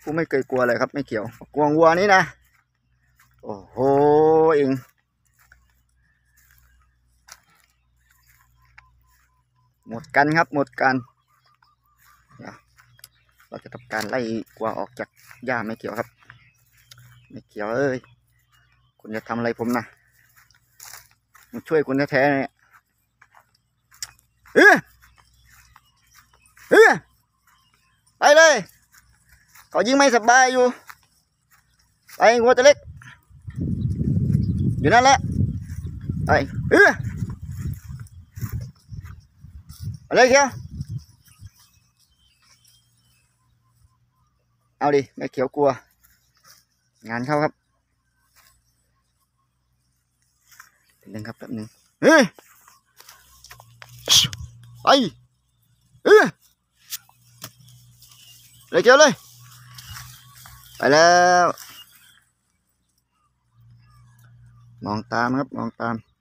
กูไม่เคยกลัวเลยครับไม่เกี่ยวกลัววัวนี้นะโอ้โหเองหมดกันครับหมดกันเราจะทำการไล่กวางออกจากหญ้าไม่เกี่ยวครับไม่เกี่ยวเอ้ยคุณจะทำอะไรผมนะผมช่วยคุณแท้ๆเนี่ยไปเลยเขายิงไม่สบายอยู่ไปงัวตัวเล็กอยู่นั่นแหละไปอะไรเขียวเอาดิไม่เขียวกลัวงานเข้าครับแป๊บนึงครับแป๊บนึงไปเลยเขียวเลยไปแล้วมองตามครับมองตาม